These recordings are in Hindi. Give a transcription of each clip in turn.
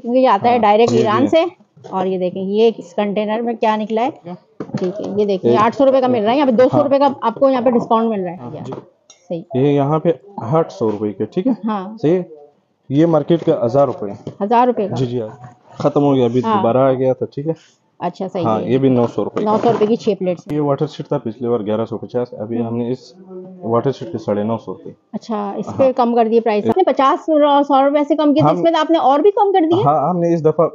क्योंकि ये आता है डायरेक्ट जी, ईरान जी। से। और ये देखें ये इस कंटेनर में क्या निकला है, ठीक है। ये देखिए 800 रुपए का मिल रहा है, यहाँ पे 200 रुपए का आपको यहाँ पे डिस्काउंट मिल रहा है। सही, ये यहाँ पे 800 रुपए के, ठीक है। हाँ सही। ये मार्केट का 1000 रुपए। 1000 रुपए का। जी जी, खत्म हो गया, अभी हाँ। दोबारा आ गया था, ठीक है। अच्छा सही हाँ, है। ये भी 900 रुपए 900 रुपए की 6 प्लेट्स। ये वाटर शीट था पिछली बार 1150, अभी हमने इस वाटर शीट के 950 रुपए। अच्छा, इस पे कम कर दिए प्राइस आपने 50 और 100 रुपए से कम किए थे, इसमें तो आपने और भी कम कर दिए। हाँ, हमने इस दफा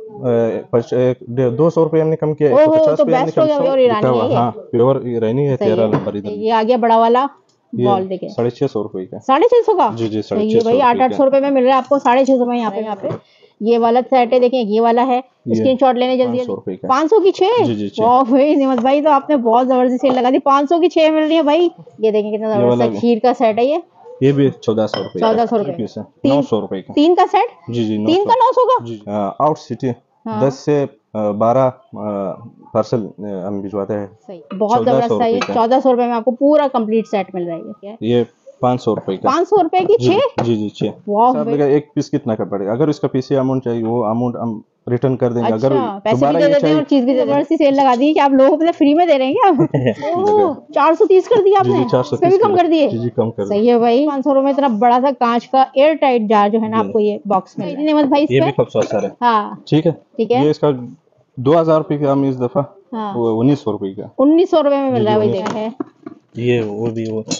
200 रुपए हमने कम किया, ओहो, 50 तो रुपए हमने बेस्ट हो गया, प्योर ईरानी है ये। हाँ, प्योर ईरानी है। 13 नंबर इधर ये आ गया बड़ा वाला बॉल, देखे 650 रुपए का। 650 का। जी जी, तो ये भाई 800 रुपए में मिल रहा है आपको 650 में यहाँ पे। ये वाला सेट है, देखें ये वाला है, स्क्रीनशॉट लेने जल्दी। 500 रुपए का। 500 की 6। जी जी, वाह भाई निमत भाई, तो आपने बहुत जबरदस्त सेल लगा दी, 500 की 6 मिल रही है भाई। ये देखें कितना जबरदस्त खीर का सेट है ये भी 1400 रुपए। 1400 रुपए। 900 रुपए का 3 का सेट। जी जी, 3 का 900 का। जी। आउट सिटी 10 से 12 पार्सल हम भिजवाते हैं। सही, बहुत जबरदस्त है। 1400 रुपए में आपको पूरा कंप्लीट सेट मिल रहा है। ये 500 रुपए का। 500 रुपए की 6। जी जी, 6। वाह, एक पीस कितना का पड़ेगा? अगर इसका पीस अमाउंट चाहिए वो अमाउंट हम रिटर्न कर देंगे। अच्छा, अगर पैसे भी दे देते हैं और चीज भी दे देते हैं। जबरदस्ती सेल लगा दी कि आप लोगों को फ्री में दे रहे हैं क्या? ओह, 430 कर दिया आपने। 430 भी कम कर दिए। जी जी, कम कर। सही है भाई। 500 रुपए में इतना बड़ा सा कांच का एयर टाइट जार जो है ना आपको ये बॉक्स में निमत भाई। ये भी खूबसूरत सर है। हाँ ठीक है, ठीक है। ये इसका 2000 रुपए का हम इस दफा हाँ। 1900 रुपए का। 1900 रुपए में मिल रहा है भाई, देखा है। ये वो भी वो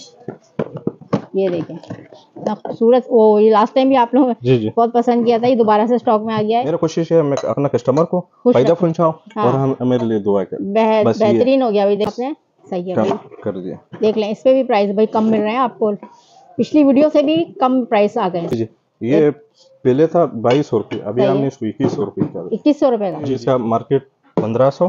ये देखें इतना खूबसूरत। वो ये लास्ट टाइम भी आप लोगों जी जी ने बहुत पसंद किया था, ये दोबारा से स्टॉक में आ गया है। मेरा कोशिश है मैं अपना कस्टमर को फायदा पहुंचाऊं। हाँ। और हम मेरे लिए दुआ करें। बस बेहतरीन हो गया भाई, आपने सही है भाई, कर दिया। देख लें इस पे भी प्राइस भाई कम मिल रहे हैं आपको, पिछली वीडियो से भी कम प्राइस आ गए। जी, ये पहले था 2200 रुपए, अभी हमने इसको 2100 रुपए का। 2100 रुपए का। जिसका मार्केट 1500,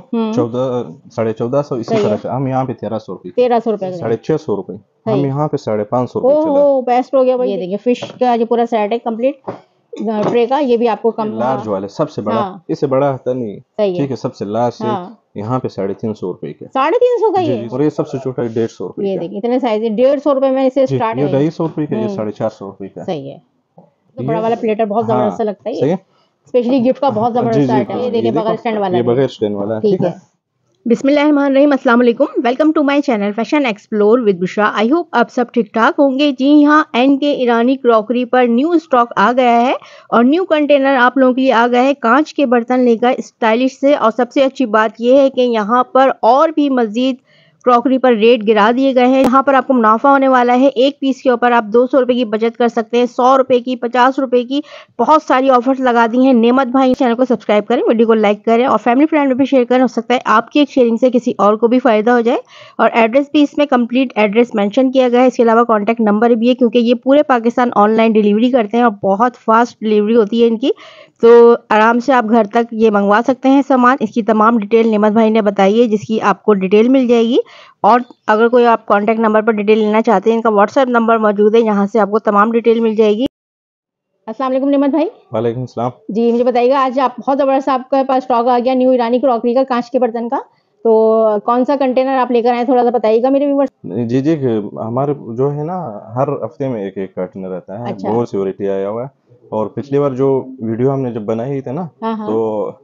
1450 इसी तरह से। हम यहाँ पे 1300 रुपए, 1300 रुपए का। 650 रुपए। हम यहाँ पे 550 रुपए चला। ओह बेस्ट हो गया भाई। ये देखिए फिश का जो पूरा सेट है कंप्लीट ट्रे का, ये भी आपको कम। लार्ज वाले सबसे बड़ा। इससे बड़ा था नहीं, ठीक है, सबसे लार्ज है यहाँ पे 350 रुपए का। 350 का ये। और ये सबसे छोटा 150 रुपए। ये देखिए इतने साइज 150 रुपए में इसे स्टार्ट है। 250 रुपए का, ये 450 रुपए का। सही है। तो बड़ा वाला प्लेटर बहुत जबरदस्त लगता है। सही है, स्पेशली गिफ्ट का बहुत जबरदस्त सेट है। ये देखिए बगैर स्टैंड वाला। ये बगैर स्टैंड वाला, ठीक है। बिस्मिल्लाहिर्रहमानिर्रहीम, अस्सलाम वालेकुम, welcome to my channel fashion explore with Bushra. I hope आप सब ठीक ठाक होंगे। जी हाँ, NK ईरानी क्रॉकरी पर न्यू स्टॉक आ गया है और न्यू कंटेनर आप लोगों के लिए आ गया है कांच के बर्तन लेकर स्टाइलिश से। और सबसे अच्छी बात यह है कि यहाँ पर और भी मजीद क्रॉकरी पर रेट गिरा दिए गए हैं। यहाँ पर आपको मुनाफा होने वाला है। एक पीस के ऊपर आप 200 रुपए की बचत कर सकते हैं, 100 रुपए की, 50 रुपए की, बहुत सारी ऑफर्स लगा दी हैं। नेमत भाई चैनल को सब्सक्राइब करें, वीडियो को लाइक करें और फैमिली फ्रेंड में भी शेयर करें। हो सकता है आपकी एक शेयरिंग से किसी और को भी फायदा हो जाए। और एड्रेस भी इसमें कंप्लीट एड्रेस मेंशन किया गया है। इसके अलावा कॉन्टैक्ट नंबर भी है, क्योंकि ये पूरे पाकिस्तान ऑनलाइन डिलीवरी करते हैं और बहुत फास्ट डिलीवरी होती है इनकी, तो आराम से आप घर तक ये मंगवा सकते हैं सामान। इसकी तमाम डिटेल नेमत भाई ने बताई है, जिसकी आपको डिटेल मिल जाएगी। और अगर कोई आप कांटेक्ट नंबर पर डिटेल लेना चाहते हैं, इनका व्हाट्सएप नंबर मौजूद है, यहाँ से आपको तमाम डिटेल मिल जाएगी। अस्सलाम वालेकुम नेमत भाई। वालेकुम सलाम। जी मुझे बताइएगा, आज आप बहुत ज़बरदस्त आपके पास स्टॉक आ गया न्यू ईरानी क्रॉकरी का कांच के बर्तन का, तो कौन सा कंटेनर आप लेकर आए, थोड़ा सा बताइएगा मेरे व्यूअर्स। जी जी, हमारे जो है ना हर हफ्ते में एक कंटेनर रहता है। अच्छा। बहुत सी वैरायटी आया हुआ है। और पिछली बार जो वीडियो हमने जब बनाई थी ना, तो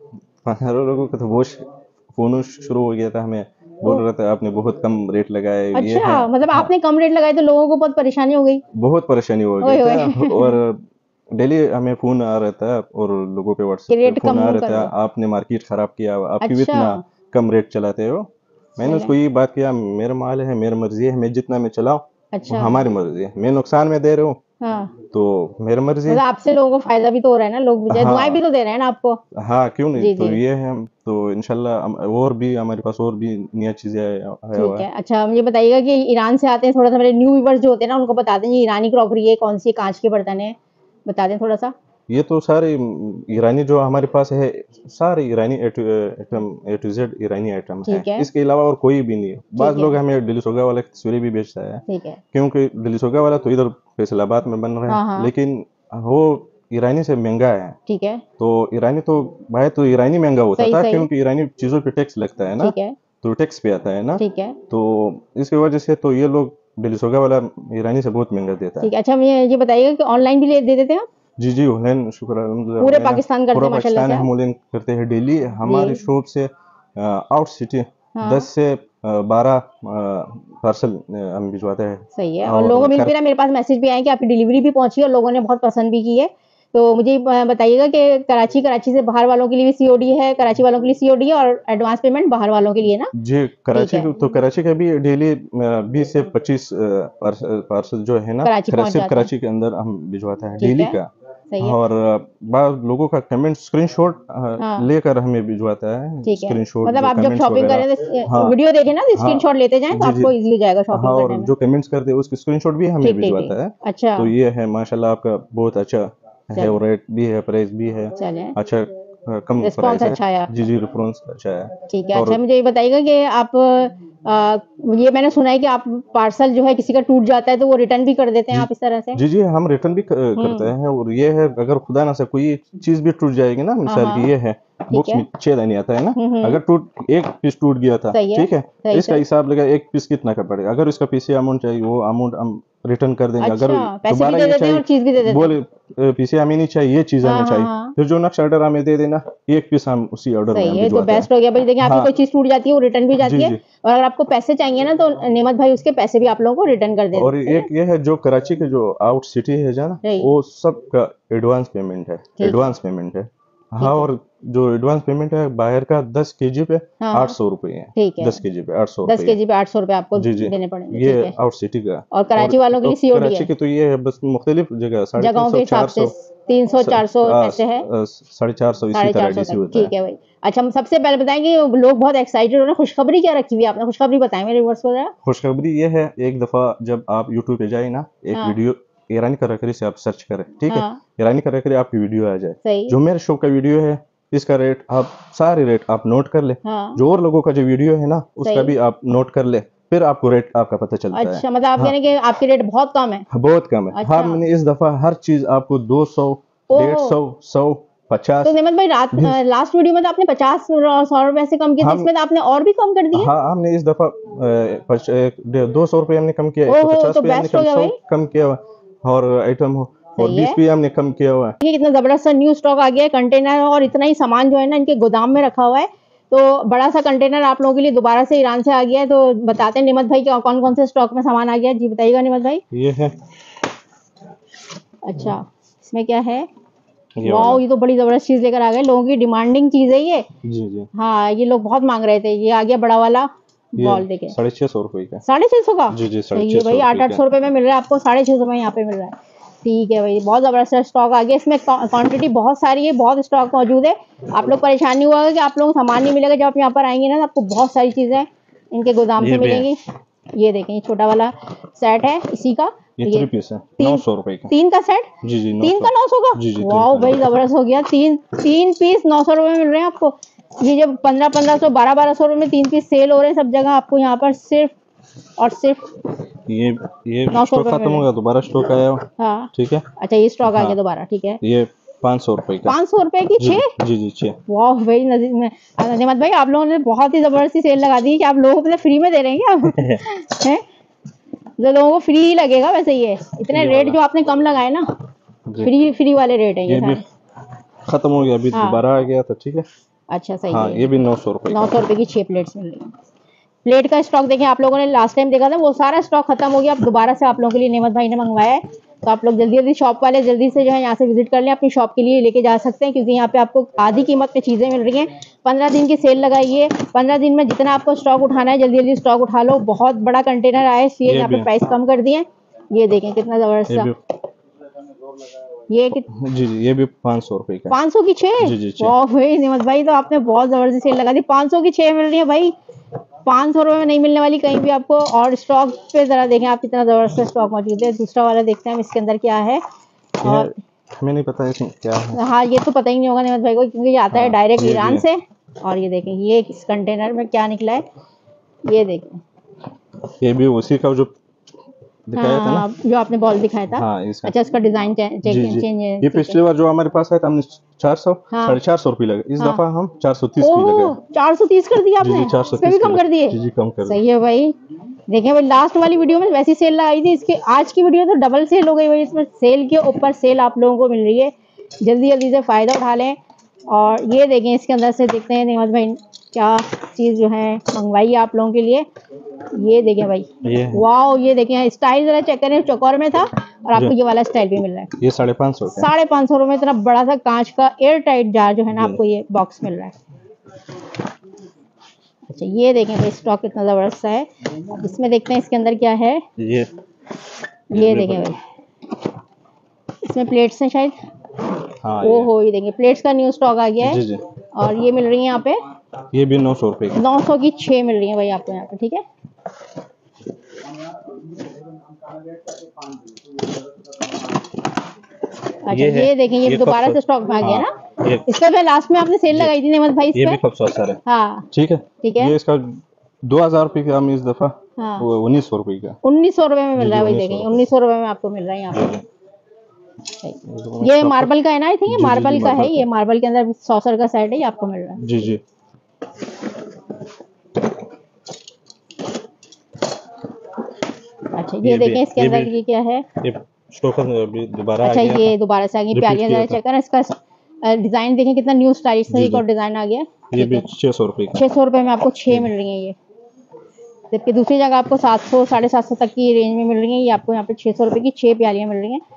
15 लोगों को तो बहुत फोन शुरू हो गया था, हमें बोल रहे थे आपने बहुत कम रेट लगाए। अच्छा, ये है। मतलब आपने कम रेट लगाए तो लोगों को बहुत परेशानी हो गई। बहुत परेशानी हो गई था। और डेली हमें फोन आ रहा था और लोगों पे व्हाट्सएप पे फोन आ रहा था, आपने मार्केट खराब किया, आप क्यों इतना कम रेट चलाते हो। मैंने उसको ये बात किया, मेरा माल है, मेरी मर्जी है, मैं जितना मैं चलाऊं। अच्छा। हमारी मर्जी है, मैं नुकसान में दे रहा हूँ। तो मेरी मर्जी है। मतलब आपसे लोगों को फायदा भी तो हो रहा है ना, लोग दुआएं भी तो दे रहे हैं ना आपको। हाँ क्यों नहीं। तो ये है, तो इंशाल्लाह और भी हमारे पास और भी नई चीजें आया हुआ है। अच्छा मुझे बताइएगा कि ईरान से आते हैं, थोड़ा सा मेरे न्यू व्यूअर्स जो होते हैं ना उनको बता दें ईरानी क्रॉकरी है, कौन सी कांच के बर्तन है, बता दें थोड़ा सा। ये तो सारे ईरानी जो हमारे पास है, सारे Irani A to Z Irani item है। इसके अलावा और कोई भी नहीं है। बाज़ लोग हमें दिल्ली-सोगा वाला की तस्वीरें भी बेचता है, क्योंकि दिल्ली-सोगा वाला तो इधर फैसलाबाद में बन रहा है, लेकिन वो ईरानी से महंगा है। ठीक है। तो ईरानी तो भाई तो ईरानी महंगा होता था, क्योंकि ईरानी चीजों पे टैक्स लगता है ना, तो टैक्स पे आता है ना। ठीक है। तो इसकी वजह से तो ये लोग दिल्ली-सोगा वाला ईरानी से बहुत महंगा देता है। ठीक है। अच्छा मुझे ये बताइएगा कि ऑनलाइन भी दे देते हैं आप? जी जी वुलन शुक्र पूरे पाकिस्तान करते हैं माशाल्लाह से। हम वुलन करते हैं डेली। हमारी शॉप से आउट सिटी 10 से 12 पार्सल हम भिजवाते हैं। सही है। और लोगों को मिल भी रहा, मेरे पास मैसेज भी आए कि आपकी डिलीवरी भी पहुंची और लोगों ने बहुत पसंद भी की है। तो मुझे बताइएगा कि कराची से बाहर वालों के लिए भी सीओडी है, कराची वालों के लिए सीओडी है और एडवांस पेमेंट बाहर वालों के लिए ना जी। कराची का भी डेली 20 से 25 पार्सल जो है ना कराची के अंदर हम भिजवाते हैं डेली का। और बाद लोगों का कमेंट स्क्रीनशॉट लेकर हमें भिजवाता है। स्क्रीनशॉट मतलब आप जब शॉपिंग करें तो वीडियो देखें ना तो स्क्रीनशॉट लेते जाएं तो आपको इजीली हो जाएगा शॉपिंग करने में। और जो कमेंट्स करते हैं उसके स्क्रीनशॉट भी हमें भिजवाता है। अच्छा, तो ये है माशाल्लाह आपका बहुत अच्छा है, और रेट भी है, प्राइस भी है अच्छा, कम रिस्पॉन्स अच्छा है। जी जी रिस्पॉन्स अच्छा है। ठीक है। अच्छा मुझे ये बताइएगा कि आप ये मैंने सुना है कि आप पार्सल जो है किसी का टूट जाता है तो वो रिटर्न भी कर देते हैं आप इस तरह से? जी जी हम रिटर्न भी करते हैं। और ये है अगर खुदा ना से कोई चीज भी टूट जाएगी ना, मिसाल की ये है बॉक्स में 6 दाने आता है ना, अगर एक पीस टूट गया था, ठीक है, इसका हिसाब लगा एक पीस कितना का पड़ेगा। अगर इसका पीछे अमाउंट चाहिए वो अमाउंट हम रिटर्न कर देंगे। अगर दोबारा ये चाहिए चीज भी दे देते हैं, बोले पीछे हमें नहीं चाहिए ये चीज हमें चाहिए, फिर जो नेक्स्ट ऑर्डर हमें दे देना, एक पीस हम उसी ऑर्डर में भिजवाते हैं। तो बेस्ट हो गया भाई। देखिए आपकी कोई चीज टूट जाती है वो रिटर्न भी जाती है, और अगर आपको पैसे चाहिए ना तो नेमत भाई उसके पैसे भी आप लोगों को रिटर्न कर देंगे। और एक ये है जो कराची के जो आउट सिटी है जाना, वो सबका एडवांस पेमेंट है। हाँ, और जो एडवांस पेमेंट है बाहर का 10 केजी पे 800 रुपए है। 10 केजी पे 800 रुपए आपको देने पड़ेंगे। ये आउट सिटी का। और कराची वालों के लिए सीओडी है। कराची के तो ये है बस मुख्तलिफ जगह 350 400 ऐसे है, 450 इसी तरह डिश होता है। ठीक है भाई। अच्छा सबसे पहले बताएंगे लोग बहुत एक्साइटेड हो रहे हैं, खुशखबरी क्या रखी हुई है आपने? खुशखबरी बताएं मेरे व्यूअर्स को जरा। खुशखबरी ये है, एक दफा जब आप यूट्यूब पे जाए ना, एक वीडियो ईरानी कराकरी से आप सर्च करें, ठीक है, ईरानी कराकरी आपकी वीडियो आ जाए, जो मेरे शो का वीडियो है इसका रेट आप सारे रेट आप नोट कर ले। जो और लोगों का जो वीडियो है ना उसका भी आप नोट कर ले, फिर आपको रेट आपका पता चलता है। अच्छा मतलब आप कहने कि आपके रेट बहुत कम है? बहुत कम है। हाँ, मैंने इस दफा हर चीज आपको 200, 150, 100, 50। तो नेमत भाई लास्ट वीडियो में तो आपने 50 100 रुपए से कम किया, इसमें तो आपने और भी कम कर दिया। हाँ, हमने इस दफा 200 रुपए हमने कम किया, 150 रुपए हमने कम किया, और आइटम हो और 20 भी हमने कम किया हुआ है। ये कितना जबरदस्त न्यू स्टॉक आ गया है, कंटेनर और इतना ही सामान जो है ना इनके गोदाम में रखा हुआ है। तो बड़ा सा कंटेनर आप लोगों के लिए दोबारा से ईरान से आ गया है। तो बताते हैं निमत भाई कि कौन कौन से स्टॉक में सामान आ गया है। जी बताइएगा निमत भाई। ये है। अच्छा इसमें क्या है? वाओ, ये तो बड़ी जबरदस्त चीज लेकर आ गए, लोगों की डिमांडिंग चीज है ये। जी। हाँ, ये लोग बहुत मांग रहे थे। ये आ गया बड़ा वाला बॉल, देखे 650 रुपए का। 650 का? जी जी, ये भाई 800 रुपए में मिल रहा है आपको, 650 में यहाँ पे मिल रहा है। ठीक है भाई, बहुत जबरदस्त स्टॉक आ गया। इसमें क्वांटिटी बहुत सारी है, बहुत स्टॉक मौजूद है। आप लोग परेशान नहीं हुआ कि आप लोग सामान नहीं मिलेगा। जब आप यहाँ पर आएंगे ना तो आपको बहुत सारी चीजें इनके गोदाम से मिलेंगी। ये देखें, ये छोटा वाला सेट है इसी का, ये 3 पीस है, 900 रुपए का। 3 का सेट? जी जी, 3 का 900 का। वाओ भाई जबरदस्त हो गया। 3 पीस 900 रुपए में मिल रहे हैं आपको। ये जब 1500 1200 रुपए में 3 पीस सेल हो रहे हैं सब जगह, आपको यहाँ पर सिर्फ और सिर्फ ये स्टॉक खत्म हो गया, दोबारा स्टॉक आया। हाँ ठीक है। अच्छा ये स्टॉक आ गया दोबारा, ठीक है। ये 500 रुपए का। 500 रुपए की 6? जी 6। वाह भाई नजीमत भाई, आप लोगों ने बहुत ही जबरदस्ती सेल लगा दी है कि आप लोगों को फ्री में दे रहे हैं क्या? हैं जो लोगों को फ्री ही लगेगा वैसे। ये इतने रेट जो आपने कम लगाए ना, फ्री वाले रेट है। ये खत्म हो गया, अभी दोबारा आ गया था, ठीक है। अच्छा सही है। ये भी 900 रुपए 900 रुपए की 6 प्लेट्स मिल रही है। प्लेट का स्टॉक देखें, आप लोगों ने लास्ट टाइम देखा था वो सारा स्टॉक खत्म हो गया। अब दोबारा से आप लोगों के लिए नेमत भाई ने मंगवाया है। तो आप लोग जल्दी शॉप वाले जल्दी से जो है यहाँ से विजिट कर लें, अपनी शॉप के लिए लेके जा सकते हैं, क्योंकि यहाँ पे आपको आधी कीमत पे चीजें मिल रही हैं। 15 दिन की सेल लगाई है। 15 दिन में जितना आपको स्टॉक उठाना है जल्दी स्टॉक उठा लो। बहुत बड़ा कंटेनर आया है इसलिए यहाँ पे प्राइस कम कर दिए। ये देखें कितना जबरदस्त। ये जी ये भी 500 रुपए का। 500 की 6? वाह भाई निमत भाई, तो आपने बहुत जबरदस्त सेल लगा दी। 500 की 6 मिल रही है भाई। 500 रुपए में नहीं मिलने वाली कहीं भी आपको। और स्टॉक पे जरा देखें आप, कितना जबरदस्त स्टॉक मौजूद है। दूसरा वाला देखते हैं इसके अंदर क्या है। और हमें नहीं पता इसमें क्या है। हाँ ये तो पता ही नहीं होगा निमत भाई को, क्योंकि ये आता है डायरेक्ट ईरान से। और ये देखें ये इस कंटेनर में क्या निकला है, ये देखें। ये भी उसी का जो दिखाया था ना, जो आपने बॉल दिखाया था। हाँ, अच्छा इसका डिजाइन चेंज है। ये पिछली बार जो हमारे पास आया था हमने 400 450 रुपए लगे। इस दफा हम 430 की लगे। 430 कर दिया आपने? 430 भी कम कर दिए। जी कम कर। सही है भाई, देखें भाई, लास्ट वाली वीडियो में वैसी सेल लगाई थी, इसके आज की वीडियो तो डबल सेल हो गई भाई। इसमें सेल के ऊपर सेल आप लोगों को मिल रही है, जल्दी जल्दी से फ़ायदा उठा लें। और ये देखें, इसके अंदर से देखते हैं नेमत भाई क्या चीज़ जो है मंगवाई है आप लोगों के लिए। ये देखें भाई, वाओ, ये देखें स्टाइल जरा चेक करें, चौकोर में था और आपको ये वाला स्टाइल भी मिल रहा है। ये 550 ₹550 में इतना बड़ा सा कांच का एयर टाइट जार जो है ना आपको ये बॉक्स मिल रहा है। अच्छा, ये देखें भाई स्टॉक कितना जबरदस्त है। अब इसमें देखते हैं इसके अंदर क्या है। ये देखें भाई, इसमें प्लेट्स हैं शायद। हाँ, ओहो, ये देखें प्लेट्स का न्यू स्टॉक आ गया है। जी। और ये मिल रही है यहाँ पे, ये भी 900 रुपए की, 900 की 6 मिल रही है भाई आपको यहाँ पे। ठीक है, अच्छा ये देखें, ये दोबारा से स्टॉक में आ गया ना। इसका भी लास्ट में आपने सेल लगाई थी नेमत भाई, ये भी है। हाँ ठीक है, ठीक है। ये इसका 2000 रुपए का इस दफा। हाँ, 1900 रुपए का, 1900 रुपए में मिल रहा है भाई। देखें 1900 रुपए में आपको मिल रहा है यहाँ पे। ये मार्बल का है ना, आई थिंक ये मार्बल का है। ये मार्बल के अंदर सॉसर का सेट है, ये आपको मिल रहा है। जी जी। अच्छा, ये देखें इसके अंदर ये क्या है, स्टॉक दोबारा। अच्छा, ये दोबारा से आ गई प्यालियां, जरा चेक करें इसका डिजाइन देखें कितना न्यू स्टाइलिश से और डिजाइन आ गया। ये भी 600 रुपए, 600 रुपए में आपको 6 मिल रही है ये, जबकि दूसरी जगह आपको 700 750 तक की रेंज में मिल रही है। ये आपको यहाँ पे 600 रुपए की 6 प्यालियां मिल रही हैं।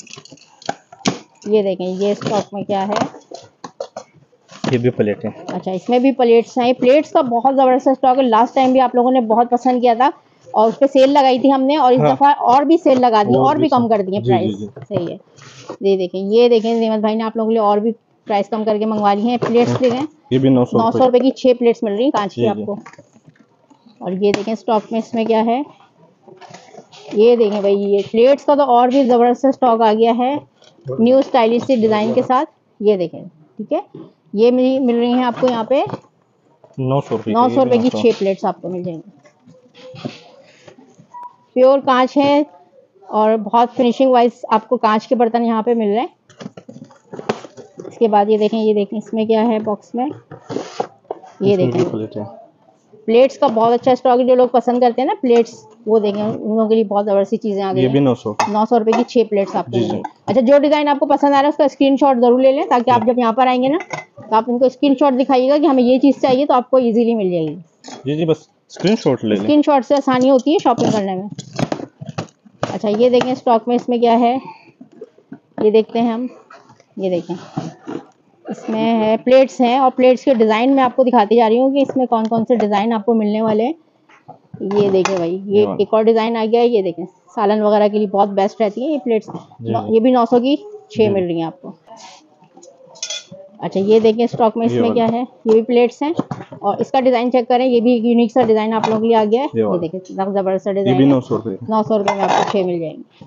ये देखें, ये स्टॉक में क्या है, ये भी प्लेट है। अच्छा, इसमें भी प्लेट्स हैं। प्लेट्स का बहुत जबरदस्त स्टॉक है। लास्ट टाइम भी आप लोगों ने बहुत पसंद किया था और उस पर सेल लगाई थी हमने, और इस दफा और भी सेल लगा दी और भी कम कर दिए प्राइस। सही है, ये देखें, ये देखें नेमत भाई ने आप लोगों के लिए और भी प्राइस कम करके मंगवा ली है। प्लेट्स देखें, ये भी 900 रुपए की 6 प्लेट्स मिल रही है कांच की आपको। और ये देखें स्टॉक में इसमें क्या है, ये देखें भाई, ये प्लेट्स का तो और भी जबरदस्त स्टॉक आ गया है न्यू स्टाइलिश डिजाइन के साथ। ये देखें, ठीक है, ये मिल रही है आपको यहाँ पे 900 रुपए की 6 प्लेट्स आपको मिल जाएंगी। प्योर कांच है और बहुत फिनिशिंग वाइज आपको कांच के बर्तन यहाँ पे मिल रहे हैं। इसके बाद ये देखें इसमें क्या है बॉक्स में। ये देखें प्लेट्स का बहुत अच्छा स्टॉक है। जो लोग पसंद करते हैं ना प्लेट्स, वो देखें उन लोगों के लिए बहुत जबरदस्ती चीजें आ गई। ये भी 900 रुपए की 6 प्लेट्स आपको मिल रही है। अच्छा, जो डिजाइन आपको पसंद आ रहा है उसका स्क्रीनशॉट जरूर ले लें, ताकि आप जब यहाँ पर आएंगे ना तो आप उनको स्क्रीनशॉट दिखाइएगा कि हमें ये चीज चाहिए, तो आपको इजीली मिल जाएगी। जी जी, बस स्क्रीनशॉट ले लें। स्क्रीनशॉट से आसानी होती है शॉपिंग करने में। अच्छा, ये देखें स्टॉक में इसमें क्या है, ये देखते हैं हम। ये देखें इसमें है प्लेट्स हैं, और प्लेट्स के डिज़ाइन मैं आपको दिखाती जा रही हूँ कि इसमें कौन कौन से डिज़ाइन आपको मिलने वाले हैं। ये देखें भाई, ये एक और डिज़ाइन आ गया है। ये देखें सालन वगैरह के लिए बहुत बेस्ट रहती है ये प्लेट्स। ये भी 900 की 6 मिल रही हैं आपको। अच्छा, ये देखें स्टॉक में इसमें क्या है, ये भी प्लेट्स हैं और इसका डिज़ाइन चेक करें। ये भी एक यूनिक सा डिज़ाइन आप लोगों के लिए आ गया है। ये देखें जबरदस्त सा डिज़ाइन, 900 रुपये में आपको 6 मिल जाएंगे।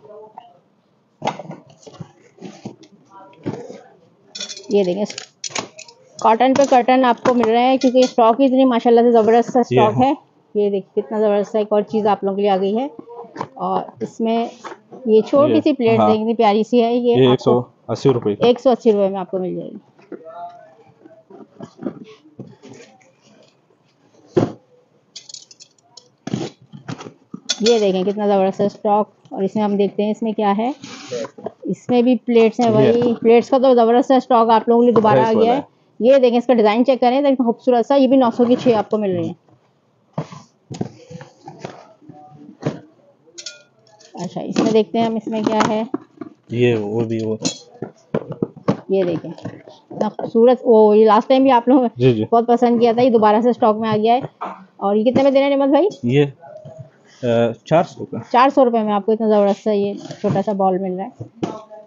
ये देखें कॉटन पे कर्टन आपको मिल रहे हैं, क्योंकि स्टॉक ही इतनी माशाल्लाह से ज़बरदस्त सा स्टॉक है। ये देखिए कितना ज़बरदस्त एक और चीज़ आप लोगों के लिए आ गई है। और इसमें ये छोटी सी प्लेट देखनी प्यारी सी है। ये 180 रुपये, 180 रुपये में आपको मिल जाएगी। ये देखें कितना ज़बरदस्त स्टॉक। और इसमें हम देखते हैं इसमें क्या है, इसमें भी प्लेट्स हैं। वही प्लेट्स का तो ज़बरदस्त स्टॉक आप लोगों के लिए दोबारा आ गया है। ये देखें इसका डिज़ाइन चेक करें, देखिए खूबसूरत सा। ये भी 900 की 6 आपको मिल रही है। अच्छा, इसमें देखते हैं हम इसमें क्या है। ये वो ये देखें इतना खूबसूरत। ओ, ये लास्ट टाइम भी आप लोगों ने बहुत पसंद किया था, ये दोबारा से स्टॉक में आ गया है। और ये कितने में दे रहे हैं नेमत भाई? ये 400 का, 400 रुपये में आपको इतना ज़बरदस्त सा ये छोटा सा बॉल मिल रहा है।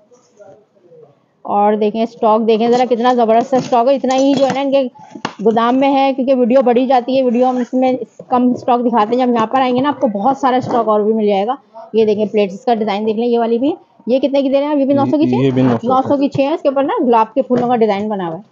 और देखें स्टॉक देखें ज़रा कितना ज़बरदस्त स्टॉक है। इतना ही जो है ना इनके गोदाम में है, क्योंकि वीडियो बढ़ी जाती है। वीडियो हम इसमें कम स्टॉक दिखाते हैं। जब यहाँ पर आएंगे ना आपको बहुत सारा स्टॉक और भी मिल जाएगा। ये देखें प्लेट्स का डिज़ाइन देख लें, ये वाली भी। ये कितने की दे रहे हैं? ये भी 900 की 6, 900 की 6 है। इसके ऊपर ना गुलाब के फूलों का डिज़ाइन बना हुआ है।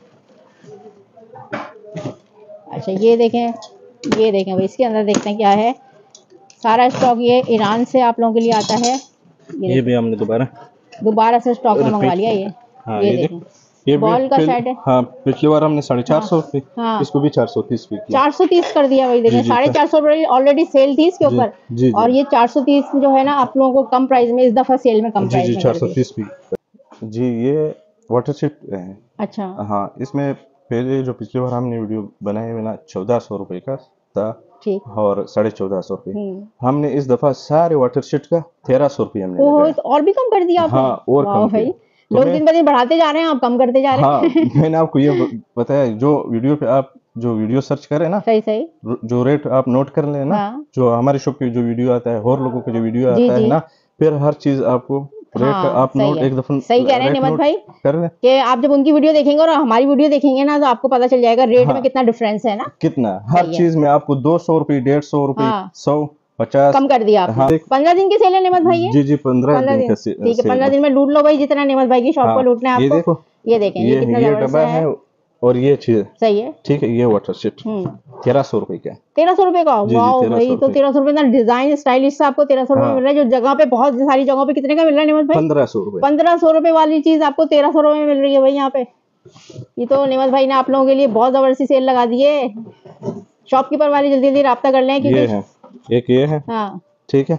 अच्छा, ये देखें भाई, इसके अंदर देखते हैं क्या है। सारा स्टॉक ये ईरान से आप लोगों के लिए आता है। ये भी हमने दोबारा से स्टॉक में मंगवा लिया। ये देखें ये बॉल का सेट है। हाँ, पिछली बार हमने 450 रुपए, इसको भी 430 पे किया। 430 कर दिया भाई, देखिए 450 रुपए ऑलरेडी सेल थी इसके ऊपर, और ये 430 जो है ना आप लोगों को कम प्राइस में इस दफा सेल में कम प्राइस में 430 पे जी। ये वाटर शीट है। अच्छा हाँ, इसमें पहले जो पिछली बार हमने वीडियो बनाए हुए ना 1400 रुपए का था, ठीक, और 1450 रुपए। हमने इस दफा सारे वाटर शीट का 1300 रुपए हमने लगाया। तो और भी कम कर दिया आपने? हाँ, और कम भाई लोग दिन ब दिन बढ़ाते जा रहे हैं, आप कम करते जा रहे हैं। हाँ, मैंने आपको ये बताया, जो वीडियो पे आप जो वीडियो सर्च करें ना, सही सही जो रेट आप नोट कर लेना, हाँ, जो हमारे शॉप पे जो वीडियो आता है और लोगों का जो वीडियो आता है ना, फिर हर चीज आपको रेट आप नोट एक दफा सही कह रहे हैं निमत भाई कि आप जब उनकी वीडियो देखेंगे और हमारी वीडियो देखेंगे ना, तो आपको पता चल जाएगा रेट में कितना डिफरेंस है ना, कितना हर चीज में आपको 200 रुपए, 150 रुपए, 150 कम कर दिया आपने। 15 दिन की सेल है निमत भाई? जी 15 दिन का सेल। ठीक है, 15 दिन में लूट लो भाई जितना निमत भाई की शॉप पर लूटना है आपको। ये देखें, ये कितना जबरदस्त है, और ये चीज सही है, ठीक है। ये वाटर शीट 1300 रुपए का। 1300 रुपए का? वाह भाई, तो 1300 रुपए ना डिजाइन स्टाइलिश से आपको 1300 रुपए मिल रहा है। जो जगह पे बहुत सारी जगहों पे कितने का मिल रहा है निमत भाई? 1500 रुपए। 1500 रुपए वाली चीज आपको 1300 रुपए में मिल रही है भाई यहाँ पे। ये तो निमत भाई ने आप लोगों के लिए बहुत जबरदस्ती सेल लगा दी है। शॉपकीपर वाली जल्दी जल्दी राब्ता कर लें। ये है, एक ये है, हाँ ठीक है,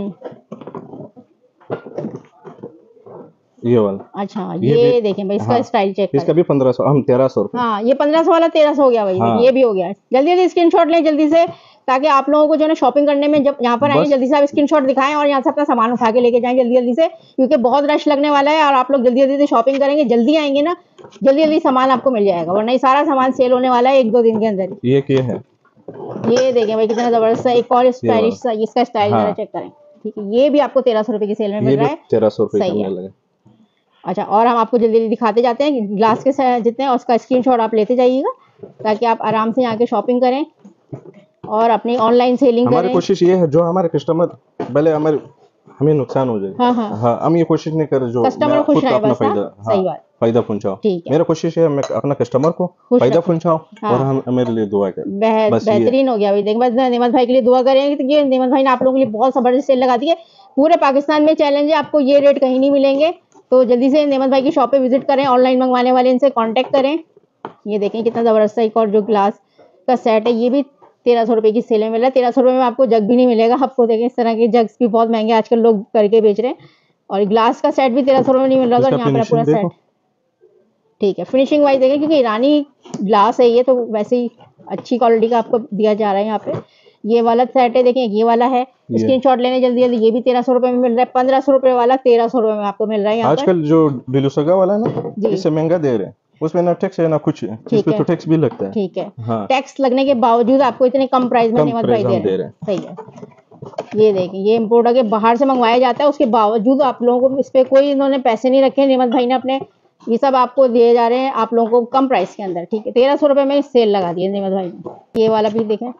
ये वाला। अच्छा, ये देखें भाई, इसका स्टाइल चेक करें। इसका भी 1500, हम 1300 रुपए। हाँ, ये 1500 वाला 1300 हो गया भाई। हाँ, ये भी हो गया। जल्दी जल्दी स्क्रीनशॉट लें जल्दी से, ताकि आप लोगों को जो है शॉपिंग करने में जब यहाँ पर आए जल्दी से आप स्क्रीनशॉट दिखाएं और यहाँ से अपना सामान उठा के लेके जाएं जल्दी जल्दी से, क्योंकि बहुत रश लगने वाला है और आप लोग जल्दी जल्दी से शॉपिंग करेंगे, जल्दी आएंगे ना, जल्दी जल्दी सामान आपको मिल जाएगा, वरना ये सारा सामान सेल होने वाला है 1-2 दिन के अंदर। ये क्या है? ये देखें भाई कितना जबरदस्त है, एक और स्टाइलिश सा, इसका स्टाइल जरा चेक करें। ठीक है, ये भी आपको 1300 रुपए की सेल में मिल रहा है। 1300 रुपए का मिल रहा है। अच्छा, और हम आपको जल्दी जल्दी दिखाते जाते हैं ग्लास के जितने, और उसका स्क्रीनशॉट आप लेते जाइएगा ताकि आप आराम से यहाँ के शॉपिंग करें और अपनी ऑनलाइन सेलिंग करें। हमारी कोशिश ये है जो हमारे कस्टमर भले हमें नुकसान हो जाए, हाँ, हम ये कोशिश नहीं कर रहे जो कस्टमर खुश रहे, अपना फायदा, सही बात, फायदा पहुंचाओ। मेरा कोशिश है मैं अपना कस्टमर को फायदा पहुंचाऊं, और हम मेरे लिए दुआ करें। बेहतरीन हो गया भाई। देखिए, बस निमत भाई के लिए दुआ करें कि निमत भाई ने आप लोगों के लिए बहुत जबरदस्त सेल लगा दी है। पूरे पाकिस्तान में चैलेंज है, आपको ये रेट कहीं नहीं मिलेंगे, तो जल्दी से निमत भाई की शॉप पे विजिट करें, ऑनलाइन मंगवाने वाले इनसे कांटेक्ट करें। ये देखें कितना जबरदस्त है। एक और जो ग्लास का सेट है, ये भी 1300 रुपए की सेल में मिल रहा है। 1300 रुपए में आपको जग भी नहीं मिलेगा आपको। देखें इस तरह के जग्स भी बहुत महंगे आजकल लोग करके बेच रहे हैं, और ग्लास का सेट भी 1300 रुपए में नहीं मिल रहा था। यहाँ पर पूरा सेट ठीक है। फिनिशिंग वाइज देखें, क्योंकि ईरानी ग्लास है ये, तो वैसे ही अच्छी क्वालिटी का आपको दिया जा रहा है यहाँ पे। ये वाला सेट है, देखें ये वाला है, स्क्रीनशॉट लेने जल्दी जल्दी। ये भी 1300 रुपए में मिल रहा है। 1500 रुपए वाला 1300 रुपए में आपको मिल रहा है। आजकल जो डिलुसगा वाला है ना, इससे महंगा दे रहे हैं, उसमें ना टैक्स है ना कुछ है, इसमें तो टैक्स भी लगता है। ठीक है, हाँ, टैक्स लगने के बावजूद आपको इतने कम प्राइस में निमत भाई दे रहे हैं। सही है। ये देखें, ये इम्पोर्ट के बाहर से मंगवाया जाता है, उसके बावजूद आप लोगों को इस पे कोई इन्होंने पैसे नहीं रखे निमत भाई ने अपने, ये सब आपको दिए जा रहे हैं आप लोगों को कम प्राइस के अंदर। ठीक है, 1300 रुपए में सेल लगा दी है निमत भाई ने। ये वाला भी देखें,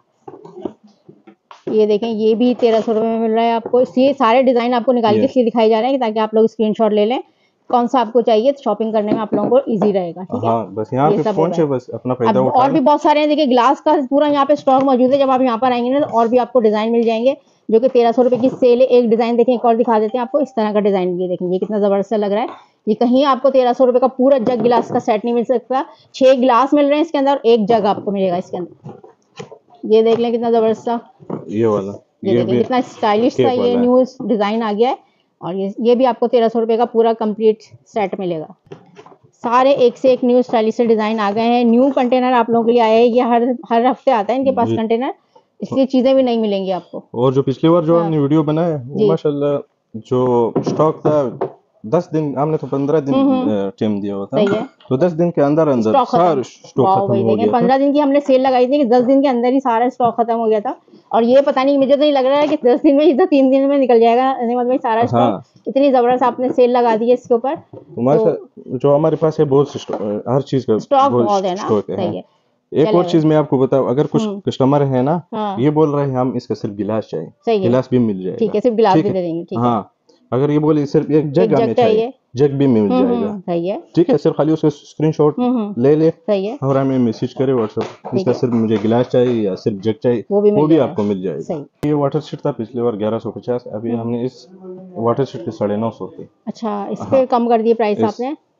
ये देखें, ये भी 1300 रुपए में मिल रहा है आपको। ये सारे डिजाइन आपको निकाल के इसलिए दिखाई जा रहे हैं ताकि आप लोग स्क्रीनशॉट ले लें, कौन सा आपको चाहिए, तो शॉपिंग करने में आप लोगों को इजी रहेगा। ठीक है, हाँ, बस यहाँ पे पहुंचे, बस अपना फायदा उठाएं। और भी बहुत सारे हैं, देखिए ग्लास का पूरा यहाँ पे स्टॉक मौजूद है। जब आप यहाँ पर आएंगे ना, तो और भी आपको डिजाइन मिल जाएंगे जो कि 1300 रुपए की सेल है। एक डिजाइन देखें, एक और दिखा देते हैं आपको, इस तरह का डिजाइन। ये देखें, ये कितना जबरदस्त लग रहा है। ये कहीं आपको 1300 रुपए का पूरा जग गिलास का सेट नहीं मिल सकता। 6 गिलास मिल रहे हैं इसके अंदर, एक जग आपको मिलेगा इसके अंदर। ये देख लें कितना जबरदस्त सा, ये वाला, ये देखिए कितना स्टाइलिश सा ये न्यू डिजाइन आ गया है। और ये भी आपको 1300 रुपए का पूरा कंप्लीट सेट मिलेगा। सारे एक से एक न्यू स्टाइलिश से डिजाइन आ गए हैं। न्यू कंटेनर आप लोगों के लिए आया है, ये हर हफ्ते आता है इनके पास कंटेनर, इसलिए चीजें भी नहीं मिलेंगी आपको। और जो पिछली बार जो हमने वीडियो बनाया वो माशाल्लाह जो स्टॉक था 10 दिन, हमने तो 15 दिन टाइम दिया हुआ था, तो 10 दिन के अंदर अंदर सारा स्टॉक खत्म हो गया। 15 दिन की हमने सेल लगाई थी कि 10 दिन के अंदर ही सारा स्टॉक खत्म हो गया था। और ये पता नहीं, मुझे तो नहीं लग रहा है कि 10 दिन में, इधर 3 दिन में निकल जाएगा निमत भाई सारा स्टॉक। हाँ, इतनी जबरदस्त आपने सेल लगा दी है इसके ऊपर। तो जो हमारे पास है बहुत हर चीज का स्टॉक बहुत है ना। सही है। एक और चीज मैं आपको बताऊं, अगर कुछ कस्टमर है ना, ये बोल रहे हैं हम इसका सिर्फ गिलास चाहिए, गिलास भी मिल जाएगा। ठीक है, सिर्फ गिलास भी दे देंगे। हाँ, अगर ये बोले सिर्फ एक जग हमें चाहिए, जग भी मिल जाएगा। सही है। ठीक है, सिर्फ खाली उसका स्क्रीनशॉट ले ले। सही है। और हमें मैसेज करे व्हाट्सएप, इसका सिर्फ मुझे गिलास चाहिए या सिर्फ जग चाहिए, वो भी आपको मिल जाएगा। ये वाटर शीट था पिछले बार 1150, अभी हमने इस वाटर शीट के 950 रुपए। अच्छा, इस पे कम कर दिए प्राइस आपने?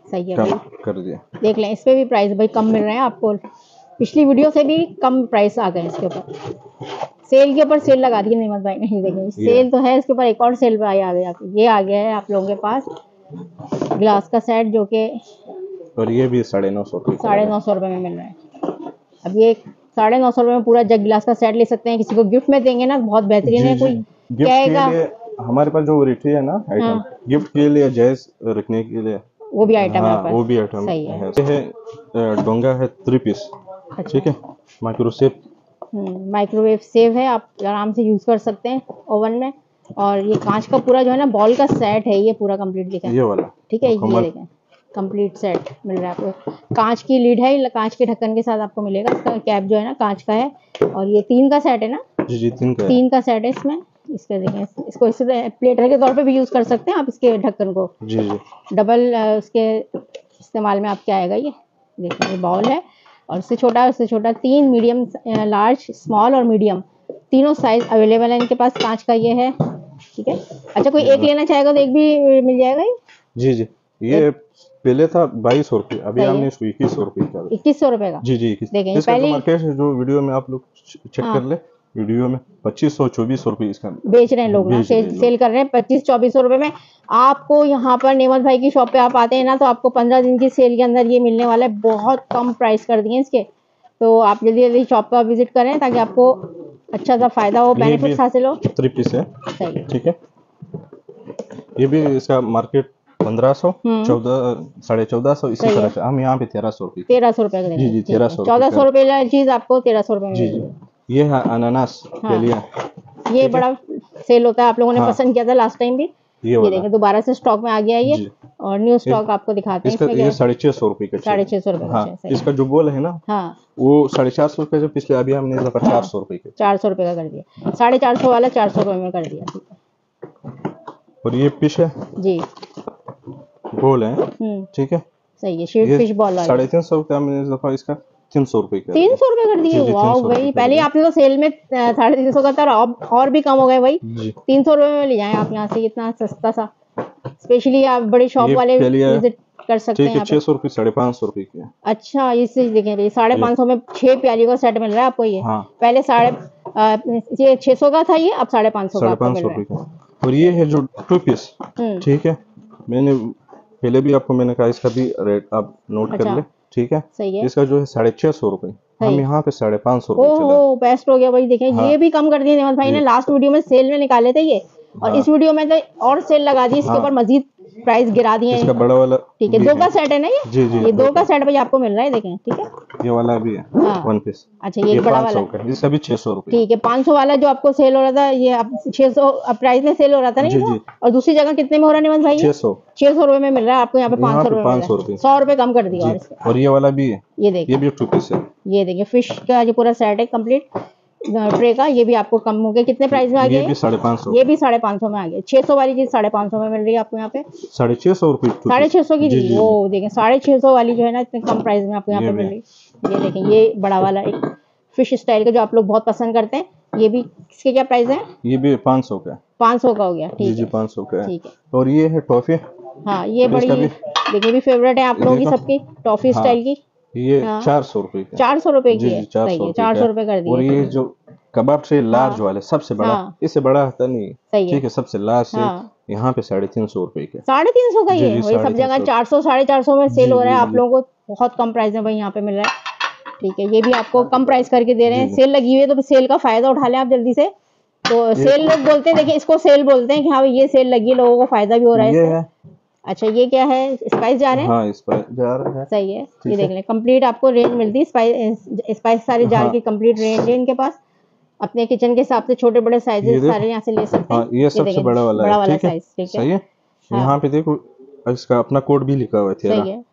सही है कम भाई, कर दिया। देख लें इस पे भी प्राइस भाई कम मिल रहे हैं आपको, पिछली वीडियो से भी कम प्राइस आ गए इसके ऊपर। सेल के ऊपर सेल लगा दी नेमत भाई ने, देखिए सेल तो है, इसके ऊपर एक और सेल आ गया। ये आ गया है आप लोगों के पास ग्लास का सेट, जो कि और ये भी 950 रुपये, 950 रुपये में मिल रहा है। अब ये 950 रुपये में पूरा जग गिलास का सेट ले सकते हैं, किसी को गिफ्ट में देंगे ना बहुत बेहतरीन है। कोई गिफ्ट के लिए हमारे पास जो वैरायटी है ना आइटम, गिफ्ट के लिए जायज रखने के लिए वो भी आइटम है, वो भी आइटम सही है। ये डोंगा है 3 पीस, ठीक है, माइक्रोवेव सेव है, आप आराम से यूज कर सकते हैं ओवन में। और ये कांच का पूरा जो है ना बॉल का सेट है, ये पूरा कंप्लीट दिखा ये वाला, ठीक है, ये देखें कंप्लीट सेट मिल रहा है आपको। कांच की लीड है, कांच के ढक्कन के साथ आपको मिलेगा। इसका कैप जो है ना कांच का है, और ये 3 का सेट है ना। जी 3 का सेट है इसमें। इसके देखें, इसको इस प्लेटर के तौर पे भी यूज कर सकते हैं आप, इसके ढक्कन को जी डबल उसके इस्तेमाल में आपके आएगा। ये देखिए ये बाउल है, और उससे छोटा 3 मीडियम, लार्ज, स्मॉल और मीडियम तीनों साइज अवेलेबल है इनके पास। कांच का ये है, ठीक है। अच्छा, कोई एक लेना चाहेगा तो एक भी मिल जाएगा ये। जी ये पहले था 2200 रुपये, अभी हमने इसको 2100 रुपये का। 2100 रुपये का। जी 21। देखिए इसका पहले जो मार्केट है, जो वीडियो में आप लोग चेक कर ले, वीडियो में 2500-2400 रुपये इसका बेच रहे हैं लोग ना, सेल कर रहे हैं 2500-2400 रुपये में। आपको यहाँ पर नेमत भाई की शॉप पे आप आते हैं ना, तो आपको 15 दिन की सेल के अंदर ये मिलने वाला है। बहुत कम प्राइस कर दिए इसके, तो आप जल्दी जल्दी शॉप पर विजिट करें ताकि आपको अच्छा सा फायदा हो, बेनिफिट हासिल हो। 3 पीस है, ठीक है। ये भी इसका मार्केट 1500, 1400 इसी तरह से, हम यहाँ पे 1300 रुपये। 1300 रुपये का। जी 1300, 1400 रुपये चीज आपको 1300 रुपये में। जी ये है अनानास के लिए, ये बड़ा सेल होता है, आप लोगों ने पसंद किया था लास्ट टाइम भी। ये देखें दोबारा से स्टॉक में आ गया है ये, और न्यू स्टॉक आपको दिखाते हैं। ये 650 रुपये का, 650 रुपये। हाँ, इसका जो गोल है ना, हाँ, वो 450 रुपये जो पिछले, अभी हमने 400 रुपये का, 400 रुपये का कर दिया। 450 वाला 400 रुपये में कर दिया, ठीक है। और ये फिश है जी, गोल है, ठीक है, सही है। शेड फिश बॉल वाला 350 रुपये, हमने इस दफा इसका 300 रुपये का, 300 रुपये कर दिए। वाह भाई, पहले आपने तो सेल में 350 का था, और भी कम हो गए भाई। 300 रुपये में ले जाएं आप यहाँ से, इतना सस्ता सा। स्पेशली आप बड़े शॉप वाले विजिट कर सकते हैं। 600 रुपये, 550 रुपये की। अच्छा, इससे देखें 550 में 6 प्याली का सेट मिल रहा है आपको ये। पहले ये 600 का था, ये अब 550 का। और ये है जो 2 पीस, ठीक है, मैंने पहले भी आपको मैंने कहा, इसका भी रेट आप नोट कर ले, ठीक है। इसका जो है 650 रुपये, हम यहाँ पे 550 रुपये। ओह बेस्ट हो गया भाई। देखें ये भी कम कर दिए नेमत भाई ने, लास्ट वीडियो में सेल में निकाले थे ये, और इस वीडियो में तो और सेल लगा दी, इसके ऊपर मजीद प्राइस गिरा दिए। इसका बड़ा वाला, ठीक है, 2 का सेट है ना ये। जी ये 2 का सेट भाई आपको मिल रहा है, देखें, ठीक है। ये वाला भी है 1 पीस। अच्छा, ये बड़ा वाला, इसका भी 600 रुपये, ठीक है। 500 वाला जो आपको सेल हो रहा था, ये अब 600 प्राइस में सेल हो रहा था ना, और दूसरी जगह कितने में हो रहा है नेमत भाई? 600 रुपये में मिल रहा है आपको, यहाँ पे 500 रुपये, 100 रुपये कम कर दिया। और ये वाला भी है, ये देखिए, ये भी 2 पीस है। ये देखिए फिश का जो पूरा सेट है कंप्लीट ट्रे का, ये भी आपको कम हो गया। कितने प्राइस में आ गया? ये भी 550, ये भी 550 में आ गया। 600 वाली चीज 550 में मिल रही है आपको यहाँ पे, 650 रुपये, 650 की दी। वो देखें 650 वाली जो है ना, इतने कम प्राइस में आपको यहाँ पे मिल रही है। ये देखें, ये बड़ा वाला एक फिश स्टाइल का जो आप लोग बहुत पसंद करते हैं, ये भी, इसके क्या प्राइस है? ये भी 500 का, 500 का हो गया, ठीक है। 500 का, ठीक है। और ये है टॉफी, हाँ, ये बड़ी देखिए भी फेवरेट है आप लोगों की सबकी, टॉफी स्टाइल की। ये 400 रुपये की, 400 रुपये की है, 400 रुपये कर दिए। और ये जो कबाब ट्रे लार्ज वाले, सबसे बड़ा, इससे बड़ा होता नहीं, ठीक है, सबसे लार्ज है, यहाँ पे 350 रुपये के। 350 का ये, वही सब जगह 400, 450 में सेल हो रहा है, आप लोगों को बहुत कम प्राइस में भाई यहाँ पे मिल रहा है, ठीक है। ये भी आपको कम प्राइस करके दे रहे हैं, सेल लगी हुई है, तो सेल का फायदा उठा लें आप जल्दी से। तो सेल लोग बोलते हैं, देखिए इसको सेल बोलते हैं कि हाँ ये सेल लगी है, लोगों को फायदा भी हो रहा है। अच्छा, ये क्या है? स्पाइस जार है, हाँ स्पाइस जार है, सही है। ये देख लें, कंप्लीट आपको रेंज मिलती है, स्पाइस सारे जार की कंप्लीट रेंज है इनके पास। अपने किचन के हिसाब से छोटे बड़े साइजेस सारे यहाँ से ले सकते हैं। ये सबसे बड़ा वाला साइज, ठीक है, सही है। यहाँ पे देखो, इसका अपना कोड भी लिखा हुआ है, सही है।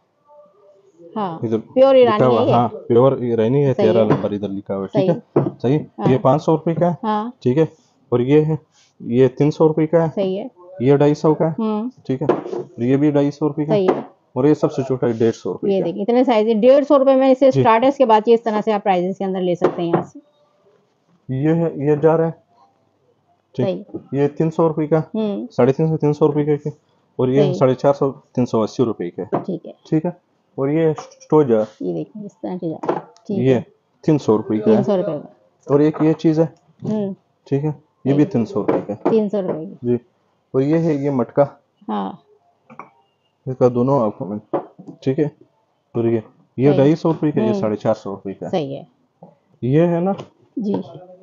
हाँ, प्योर ईरानी है, हाँ प्योर ईरानी है, 13 नंबर इधर लिखा हुआ है, ठीक है, सही। ये 500 रुपये का है, ठीक है। और ये है, ये 300 रुपये का है, सही है। ये 250 का है, ठीक है। ये भी 250 रुपये का, सही है। और ये सबसे छोटा है 150 रुपये। ये देखिए इतने साइज 150 रुपये में इसे स्टार्ट है, इसके बाद ये इस तरह से आप प्राइजेस के अंदर ले सकते हैं यहाँ से। ये है, ये जार है, ठीक, ये 300 रुपये का, 350 300 रुपये का। और ये 450 380 रुपए के। ठीक है। ठीक है। और ये स्टोव जार, ये देखिए इस तरह के जार, ये 300 रुपए का। 300 रुपए का। और एक ये चीज है, ठीक है, ये भी 300 रुपए का। 300 रुपए की जी। और ये है ये मटका, हाँ, इसका दोनों आपको मिल, ठीक है। और ये 250 रुपए का, ये 450 रुपए का। सही है। ये है ना जी,